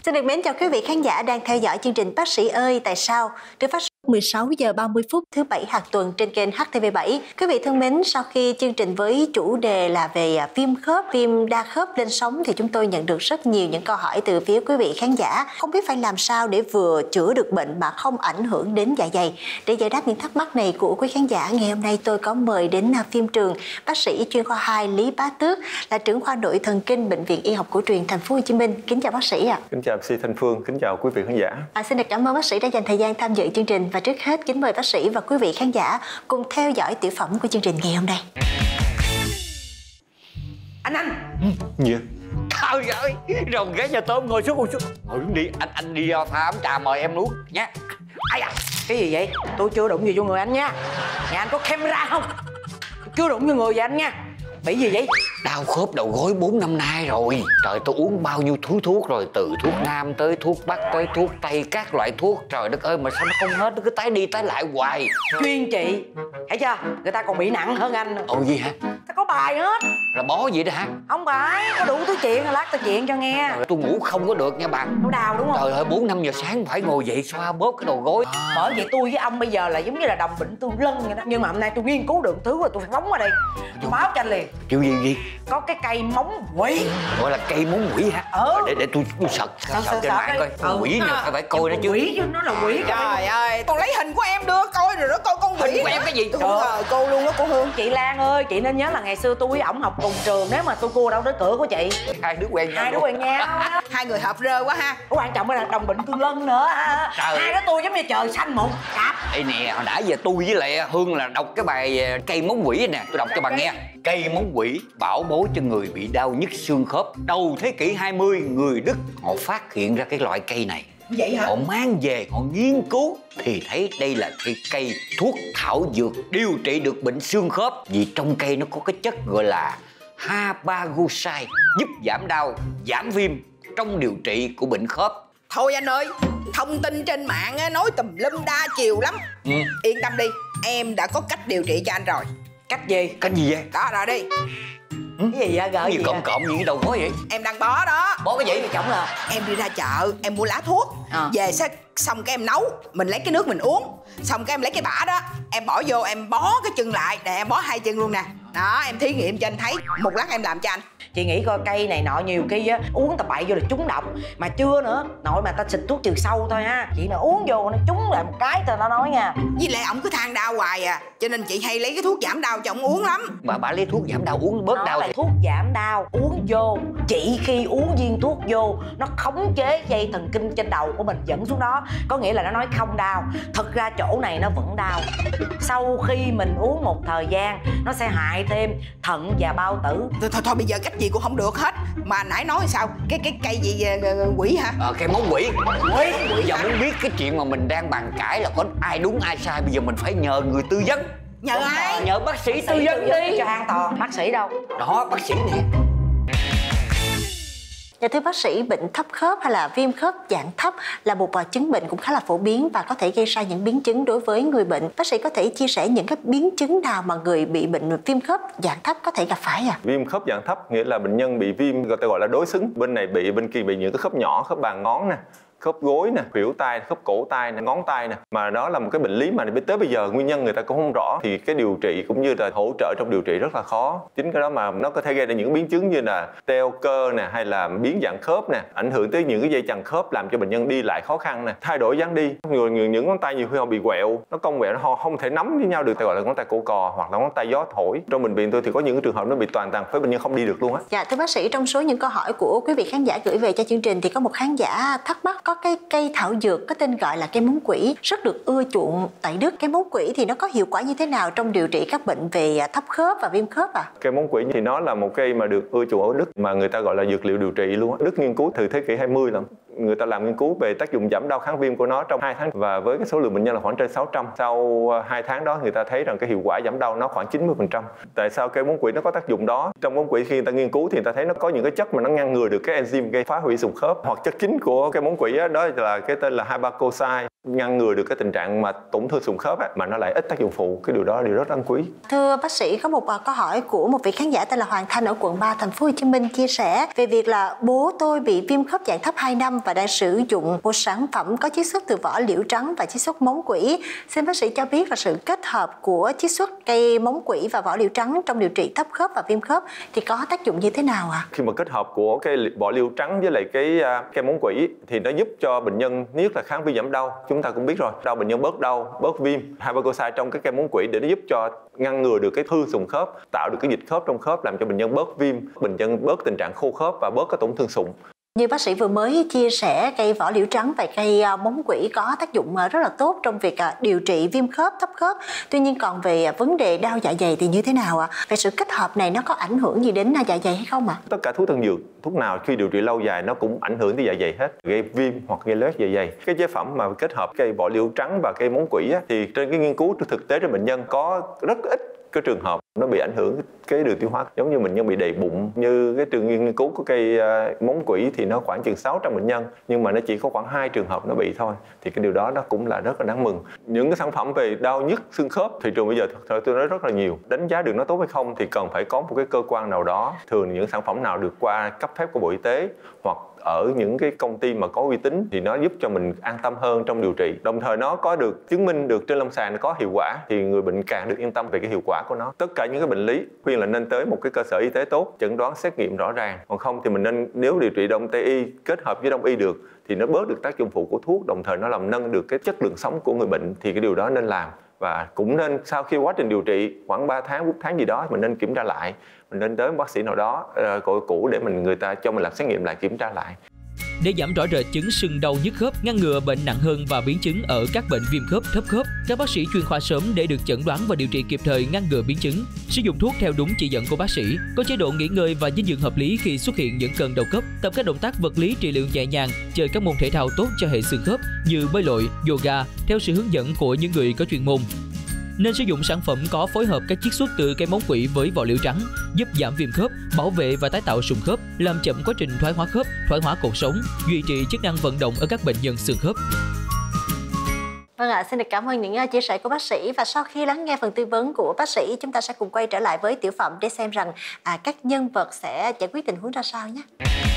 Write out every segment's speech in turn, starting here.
Xin được mến chào quý vị khán giả đang theo dõi chương trình Bác sĩ ơi tại sao được phát sóng 16 giờ 30 phút thứ Bảy hàng tuần trên kênh HTV7. Quý vị thân mến, sau khi chương trình với chủ đề là về viêm khớp, viêm đa khớp lên sóng thì chúng tôi nhận được rất nhiều những câu hỏi từ phía quý vị khán giả. Không biết phải làm sao để vừa chữa được bệnh mà không ảnh hưởng đến dạ dày. Để giải đáp những thắc mắc này của quý khán giả, ngày hôm nay tôi có mời đến phim trường bác sĩ chuyên khoa 2 Lý Bá Tước, là trưởng khoa nội thần kinh Bệnh viện Y học cổ truyền Thành phố Hồ Chí Minh. Kính chào bác sĩ ạ. Kính chào MC Thanh Phương, kính chào quý vị khán giả. Xin được cảm ơn bác sĩ đã dành thời gian tham dự chương trình, và trước hết kính mời bác sĩ và quý vị khán giả cùng theo dõi tiểu phẩm của chương trình ngày hôm nay. Anh Gì? Trời ơi, rồng ghé nhà tôm ngồi xuống ngồi xuống đi, anh đi pha ấm trà mời em uống nha. Ai à, cái gì vậy? Tôi chưa đụng gì vô người anh nha. Nhà anh có camera không? Tôi chưa đụng vô người vậy anh nha. Bị gì vậy? Đau khớp đầu gối 4 năm nay rồi. Trời, tôi uống bao nhiêu thứ thuốc rồi, từ thuốc nam tới thuốc bắc tới thuốc tây, các loại thuốc. Trời đất ơi, mà sao nó không hết, nó cứ tái đi tái lại hoài. Chuyên trị, thấy chưa? Người ta còn bị nặng hơn anh. Ồ, gì hả? Ta có bài hết. Là bó gì đó hả? Không phải, có đủ thứ chuyện, lát tôi chuyện cho nghe. Trời, tôi ngủ không có được nha bạn. Nó đau đúng không? Trời ơi, 4-5 giờ sáng phải ngồi dậy xoa bóp cái đầu gối. Bởi vậy tôi với ông bây giờ là giống như là đồng bệnh tương lân vậy đó. Nhưng mà hôm nay tôi nghiên cứu được thứ rồi, tôi phải phóng ở đây. Tôi báo cho anh liền. Chuyện gì? Có cái cây móng quỷ. Gọi là cây móng quỷ hả? Để tôi sợ trên mạng coi. Quỷ nào phải coi nó chứ. Quỷ chứ, nó là quỷ. Trời ơi, con lấy hình của em đưa coi rồi đó, coi con quỷ. Hình của em cái gì? Cô luôn đó cô Hương. Chị Lan ơi, chị nên nhớ là ngày xưa tôi với ổng học cùng trường. Nếu mà tôi cua đâu tới cửa của chị. Hai đứa quen nhau. Hai đứa quen nhau. Hai người hợp rơ quá ha. Quan trọng là đồng bệnh tương lân nữa. Hai đứa tôi giống như trời xanh một cặp. Ê nè, hồi nãy giờ tôi với lại Hương là đọc cái bài cây móng quỷ nè. Tôi đọc cho bà nghe. Cây móng quỷ bảo bối cho người bị đau nhức xương khớp. Đầu thế kỷ 20, người Đức họ phát hiện ra cái loại cây này. Vậy hả? Họ mang về, họ nghiên cứu thì thấy đây là cây thuốc thảo dược điều trị được bệnh xương khớp. Vì trong cây nó có cái chất gọi là Habagasite, giúp giảm đau, giảm viêm trong điều trị của bệnh khớp. Thôi anh ơi, thông tin trên mạng nói tùm lum đa chiều lắm. Yên tâm đi, em đã có cách điều trị cho anh rồi. Cách gì? Cách gì vậy? Đó rồi đi. Cái gì vậy? Gỡ Cái gì gì cộm cộm gì cái đầu gối vậy? Em đang bó đó. Bó cái gì? Cái chổng là Em đi ra chợ, em mua lá thuốc. Về xong cái em nấu, mình lấy cái nước mình uống. Xong cái em lấy cái bã đó, em bỏ vô, em bó cái chân lại. Để em bó hai chân luôn nè. Đó, em thí nghiệm cho anh thấy. Một lát em làm cho anh. chị nghĩ coi cây này nọ nhiều khi á uống tầm bậy vô là trúng độc, mà chưa nữa nội mà ta xịt thuốc trừ sâu thôi ha, chị nào uống vô nó trúng lại một cái thôi nó nói nha. Với lại ổng cứ than đau hoài à, cho nên chị hay lấy cái thuốc giảm đau cho ổng uống lắm. Bà lấy thuốc giảm đau uống bớt đau. Là thuốc giảm đau uống vô, chỉ khi uống viên thuốc vô nó khống chế dây thần kinh trên đầu của mình dẫn xuống đó, có nghĩa là nó nói không đau, thực ra chỗ này nó vẫn đau. Sau khi mình uống một thời gian nó sẽ hại thêm thận và bao tử. Thôi bây giờ cách gì cũng không được hết. Mà nãy nói sao cái cây gì quỷ hả? Cây móng quỷ. Giờ muốn biết cái chuyện mà mình đang bàn cãi là có ai đúng ai sai, bây giờ mình phải nhờ người tư vấn. Nhờ ai? Nhờ bác sĩ tư vấn đi cho an toàn. Bác sĩ đâu? Đó, bác sĩ nè. Dạ thưa bác sĩ, bệnh thấp khớp hay là viêm khớp dạng thấp là một chứng bệnh cũng khá là phổ biến và có thể gây ra những biến chứng đối với người bệnh. Bác sĩ có thể chia sẻ những cái biến chứng nào mà người bị bệnh viêm khớp dạng thấp có thể gặp phải ạ? Viêm khớp dạng thấp nghĩa là bệnh nhân bị viêm người ta gọi là đối xứng, bên này bị bên kia bị những cái khớp nhỏ, khớp bàn ngón nè, khớp gối nè, khuỷu tay, khớp cổ tay nè, ngón tay nè, mà đó là một cái bệnh lý mà tới bây giờ nguyên nhân người ta cũng không rõ, thì cái điều trị cũng như là hỗ trợ trong điều trị rất là khó. Chính cái đó mà nó có thể gây ra những biến chứng như là teo cơ nè, hay là biến dạng khớp nè, ảnh hưởng tới những cái dây chằng khớp làm cho bệnh nhân đi lại khó khăn nè, thay đổi dáng đi. Những ngón tay nhiều khi họ bị quẹo, nó cong quẹo, họ không thể nắm với nhau được, gọi là ngón tay cổ cò hoặc là ngón tay gió thổi. Trong bệnh viện tôi thì có những cái trường hợp nó bị toàn tàn phế, bệnh nhân không đi được luôn á. Dạ thưa bác sĩ, trong số những câu hỏi của quý vị khán giả gửi về cho chương trình thì có một khán giả thắc mắc có cái cây thảo dược có tên gọi là cây móng quỷ rất được ưa chuộng tại Đức. Cây móng quỷ thì nó có hiệu quả như thế nào trong điều trị các bệnh về thấp khớp và viêm khớp ạ? Cây móng quỷ thì nó là một cây mà được ưa chuộng ở Đức, mà người ta gọi là dược liệu điều trị luôn á. Đức nghiên cứu từ thế kỷ 20 lắm. Người ta làm nghiên cứu về tác dụng giảm đau kháng viêm của nó trong 2 tháng, và với cái số lượng bệnh nhân là khoảng trên 600. Sau 2 tháng đó người ta thấy rằng cái hiệu quả giảm đau nó khoảng 90%. Tại sao cây móng quỷ nó có tác dụng đó? Trong móng quỷ khi người ta nghiên cứu thì người ta thấy nó có những cái chất mà nó ngăn ngừa được cái enzyme gây phá hủy sụn khớp, hoặc chất chính của cây móng quỷ đó là cái tên là Habagasite. ngăn ngừa được cái tình trạng mà tổn thương sụn khớp á, mà nó lại ít tác dụng phụ. Cái điều đó là điều rất đáng quý. Thưa bác sĩ, có một câu hỏi của một vị khán giả tên là Hoàng Thanh ở quận 3 thành phố Hồ Chí Minh chia sẻ về việc là bố tôi bị viêm khớp dạng thấp 2 năm và đang sử dụng một sản phẩm có chiết xuất từ vỏ liễu trắng và chiết xuất móng quỷ. Xin bác sĩ cho biết là sự kết hợp của chiết xuất cây móng quỷ và vỏ liễu trắng trong điều trị thấp khớp và viêm khớp thì có tác dụng như thế nào ạ? Khi mà kết hợp của cái vỏ liễu trắng với lại cái móng quỷ thì nó giúp cho bệnh nhân nhất là kháng viêm giảm đau. Chúng ta cũng biết rồi, đau bệnh nhân bớt đau, bớt viêm. Hypochlorite trong cái cây móng quỷ để nó giúp cho ngăn ngừa được cái hư sụn khớp, tạo được cái dịch khớp trong khớp, làm cho bệnh nhân bớt viêm, bệnh nhân bớt tình trạng khô khớp và bớt cái tổn thương sụn. Như bác sĩ vừa mới chia sẻ, cây vỏ liễu trắng và cây móng quỷ có tác dụng rất là tốt trong việc điều trị viêm khớp, thấp khớp. Tuy nhiên còn về vấn đề đau dạ dày thì như thế nào ạ? Về sự kết hợp này nó có ảnh hưởng gì đến dạ dày hay không ạ? Tất cả thuốc tân dược, thuốc nào khi điều trị lâu dài nó cũng ảnh hưởng tới dạ dày hết, gây viêm hoặc gây loét dạ dày. Cái chế phẩm mà kết hợp cây vỏ liễu trắng và cây móng quỷ á, thì trên cái nghiên cứu thực tế trên bệnh nhân có rất ít cái trường hợp nó bị ảnh hưởng cái đường tiêu hóa, giống như bệnh nhân bị đầy bụng. Như cái trường nghiên cứu của cây móng quỷ thì nó khoảng chừng 600 bệnh nhân, nhưng mà nó chỉ có khoảng 2 trường hợp nó bị thôi, thì cái điều đó nó cũng là rất là đáng mừng. Những cái sản phẩm về đau nhức xương khớp thị trường bây giờ tôi nói rất là nhiều. Đánh giá được nó tốt hay không thì cần phải có một cái cơ quan nào đó, thường những sản phẩm nào được qua cấp phép của Bộ Y tế hoặc ở những cái công ty mà có uy tín thì nó giúp cho mình an tâm hơn trong điều trị. Đồng thời nó có được chứng minh được trên lâm sàng nó có hiệu quả thì người bệnh càng được yên tâm về cái hiệu quả của nó. Tất cả những cái bệnh lý khuyên là nên tới một cái cơ sở y tế tốt, chẩn đoán xét nghiệm rõ ràng. Còn không thì mình nên, nếu điều trị đông tây y kết hợp với đông y được thì nó bớt được tác dụng phụ của thuốc, đồng thời nó làm nâng được cái chất lượng sống của người bệnh, thì cái điều đó nên làm. Và cũng nên sau khi quá trình điều trị khoảng 3 tháng, 4 tháng gì đó mình nên kiểm tra lại, mình nên tới một bác sĩ nào đó cũ để người ta cho mình làm xét nghiệm lại, kiểm tra lại. Để giảm rõ rệt chứng sưng đau nhức khớp, ngăn ngừa bệnh nặng hơn và biến chứng ở các bệnh viêm khớp, thấp khớp, các bác sĩ chuyên khoa sớm để được chẩn đoán và điều trị kịp thời, ngăn ngừa biến chứng. Sử dụng thuốc theo đúng chỉ dẫn của bác sĩ, có chế độ nghỉ ngơi và dinh dưỡng hợp lý khi xuất hiện những cơn đau khớp, tập các động tác vật lý trị liệu nhẹ nhàng, chơi các môn thể thao tốt cho hệ xương khớp như bơi lội, yoga theo sự hướng dẫn của những người có chuyên môn. Nên sử dụng sản phẩm có phối hợp các chiết xuất từ cây móng quỷ với vỏ liễu trắng, giúp giảm viêm khớp, bảo vệ và tái tạo sụn khớp, làm chậm quá trình thoái hóa khớp, thoái hóa cột sống, duy trì chức năng vận động ở các bệnh nhân xương khớp. Vâng ạ, xin được cảm ơn những chia sẻ của bác sĩ. Và sau khi lắng nghe phần tư vấn của bác sĩ, chúng ta sẽ cùng quay trở lại với Tiểu Phẩm để xem rằng các nhân vật sẽ giải quyết tình huống ra sao nhé.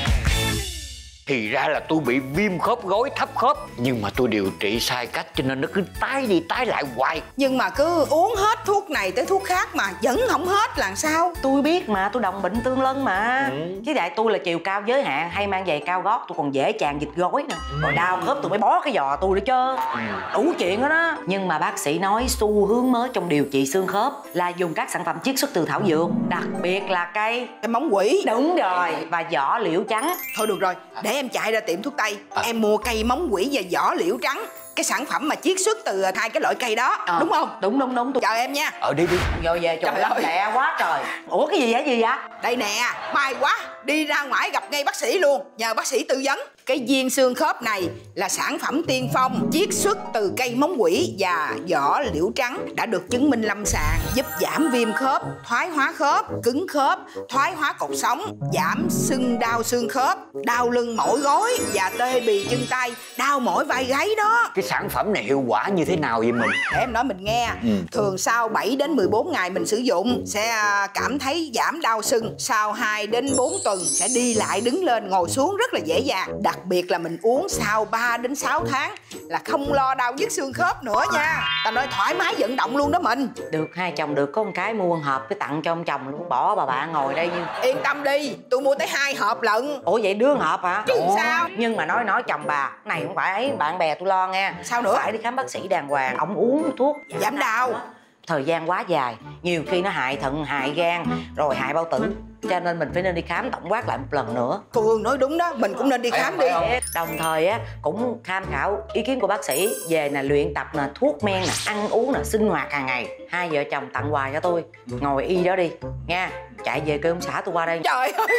Thì ra là tôi bị viêm khớp gối, thấp khớp, nhưng mà tôi điều trị sai cách cho nên nó cứ tái đi tái lại hoài. Nhưng mà cứ uống hết thuốc này tới thuốc khác mà vẫn không hết là sao? Tôi biết mà, tôi đồng bệnh tương lân mà. Chứ đại tôi là chiều cao giới hạn, hay mang giày cao gót, tôi còn dễ tràn dịch gối nè. Rồi đau khớp tôi mới bó cái giò tôi để chơi. Đủ chuyện đó đó. Nhưng mà bác sĩ nói xu hướng mới trong điều trị xương khớp là dùng các sản phẩm chiết xuất từ thảo dược, đặc biệt là cây móng quỷ. Đúng rồi, và vỏ liễu trắng. Thôi được rồi, để em chạy ra tiệm thuốc tây, em mua cây móng quỷ và vỏ liễu trắng, cái sản phẩm mà chiết xuất từ hai cái loại cây đó, đúng không? Đúng. Chờ em nha. Đi. Rồi về trời ơi, lẹ quá trời. Ủa cái gì vậy? Đây nè, may quá, đi ra ngoài gặp ngay bác sĩ luôn, nhờ bác sĩ tư vấn. Cái viên xương khớp này là sản phẩm tiên phong chiết xuất từ cây móng quỷ và vỏ liễu trắng, đã được chứng minh lâm sàng giúp giảm viêm khớp, thoái hóa khớp, cứng khớp, thoái hóa cột sống, giảm sưng đau xương khớp, đau lưng mỏi gối và tê bì chân tay, đau mỏi vai gáy đó. Cái sản phẩm này hiệu quả như thế nào vậy mình? Để em nói mình nghe. Thường sau 7 đến 14 ngày mình sử dụng sẽ cảm thấy giảm đau sưng. Sau 2 đến 4 tuần sẽ đi lại, đứng lên, ngồi xuống rất là dễ dàng. Đặc biệt là mình uống sau 3 đến 6 tháng là không lo đau nhức xương khớp nữa nha. Ta nói thoải mái vận động luôn đó mình. Được, hai chồng được có một cái mua một hộp cái tặng cho ông chồng luôn, bỏ bà bạn ngồi đây như... Yên tâm đi, tôi mua tới 2 hộp lận. Ủa vậy đứa hộp hả? Chứ sao? Nhưng mà nói chồng bà, này không phải ấy, bạn bè tôi lo nghe. Sao nữa? Phải đi khám bác sĩ đàng hoàng, ổng uống thuốc giảm đau. Thời gian quá dài, nhiều khi nó hại thận, hại gan, rồi hại bao tử. Cho nên mình phải nên đi khám tổng quát lại một lần nữa. Cô Hương nói đúng đó, mình cũng nên đi khám đi. Đồng thời á cũng tham khảo ý kiến của bác sĩ về luyện tập thuốc men ăn uống sinh hoạt hàng ngày. Hai vợ chồng tặng quà cho tôi, ngồi y đó đi nha. Chạy về kêu ông xã tôi qua đây. Trời ơi,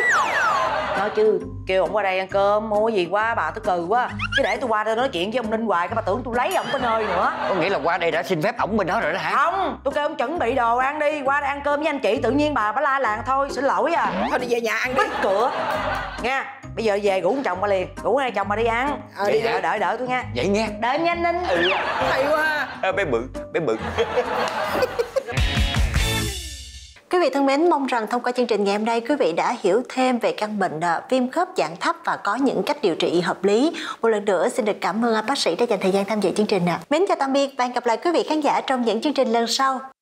nói chứ kêu ông qua đây ăn cơm mua gì quá bà tôi cừ quá, chứ để tôi qua đây nói chuyện với ông Ninh hoài cái bà tưởng tôi lấy ông có nơi nữa. Có nghĩa là qua đây đã xin phép ổng bên đó rồi đó hả? Không, tôi kêu ông chuẩn bị đồ ăn đi, qua đây ăn cơm với anh chị, tự nhiên bà la làng thôi, xin lỗi à. Thôi đi về nhà ăn đi. Bích cửa nha. Bây giờ về rủ chồng ba liền, rủ hai chồng ba đi ăn. Đi Đợi tôi nha. Vậy nghe. Đợi em nhanh Ninh. Hay quá. Bé bự. Quý vị thân mến, mong rằng thông qua chương trình ngày hôm nay quý vị đã hiểu thêm về căn bệnh viêm khớp dạng thấp và có những cách điều trị hợp lý. Một lần nữa xin được cảm ơn bác sĩ đã dành thời gian tham dự chương trình. Mến chào tạm biệt và hẹn gặp lại quý vị khán giả trong những chương trình lần sau.